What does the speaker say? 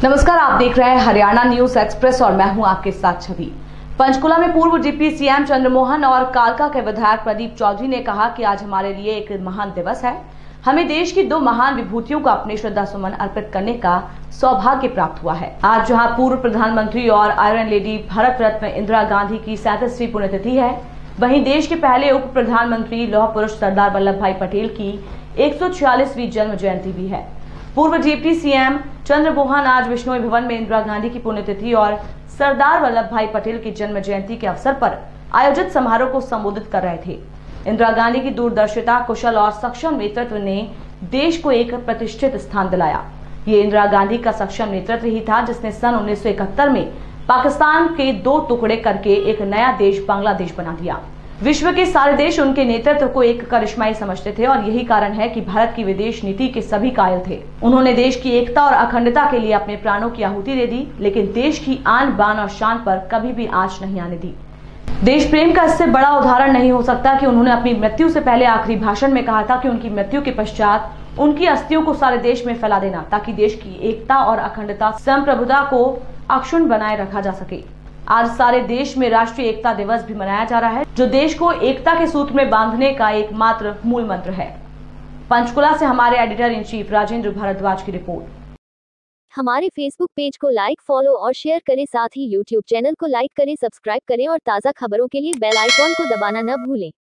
नमस्कार, आप देख रहे हैं हरियाणा न्यूज एक्सप्रेस और मैं हूं आपके साथ छवि। पंचकुला में पूर्व डिप्टी सीएम चंद्रमोहन और कालका के विधायक प्रदीप चौधरी ने कहा कि आज हमारे लिए एक महान दिवस है। हमें देश की दो महान विभूतियों को अपने श्रद्धा सुमन अर्पित करने का सौभाग्य प्राप्त हुआ है। आज जहां पूर्व प्रधानमंत्री और आयरन लेडी भारत रत्न इंदिरा गांधी की 37वीं पुण्यतिथि है, वहीं देश के पहले उप प्रधानमंत्री लौह पुरुष सरदार वल्लभ भाई पटेल की 146वीं जन्म जयंती भी है। पूर्व डिप्टी सीएम चंद्रमोहन आज बिश्नोई भवन में इंदिरा गांधी की पुण्यतिथि और सरदार वल्लभ भाई पटेल की जन्म जयंती के अवसर पर आयोजित समारोह को संबोधित कर रहे थे। इंदिरा गांधी की दूरदर्शिता, कुशल और सक्षम नेतृत्व ने देश को एक प्रतिष्ठित स्थान दिलाया। ये इंदिरा गांधी का सक्षम नेतृत्व ही था जिसने सन 1971 में पाकिस्तान के दो टुकड़े करके एक नया देश बांग्लादेश बना दिया। विश्व के सारे देश उनके नेतृत्व को एक करिश्माई समझते थे और यही कारण है कि भारत की विदेश नीति के सभी कायल थे। उन्होंने देश की एकता और अखंडता के लिए अपने प्राणों की आहुति दे दी, लेकिन देश की आन बान और शान पर कभी भी आंच नहीं आने दी। देश प्रेम का इससे बड़ा उदाहरण नहीं हो सकता कि उन्होंने अपनी मृत्यु से पहले आखिरी भाषण में कहा था कि उनकी मृत्यु के पश्चात उनकी अस्थियों को सारे देश में फैला देना, ताकि देश की एकता और अखंडता, संप्रभुता को अक्षुण्ण बनाए रखा जा सके। आज सारे देश में राष्ट्रीय एकता दिवस भी मनाया जा रहा है, जो देश को एकता के सूत्र में बांधने का एकमात्र मूल मंत्र है। पंचकुला से हमारे editor in chief Rajendra Bhardwaj की रिपोर्ट। हमारे फेसबुक पेज को लाइक, फॉलो और शेयर करें, साथ ही यूट्यूब चैनल को लाइक करें, सब्सक्राइब करें और ताज़ा खबरों के लिए बेल आइकॉन को दबाना न भूलें।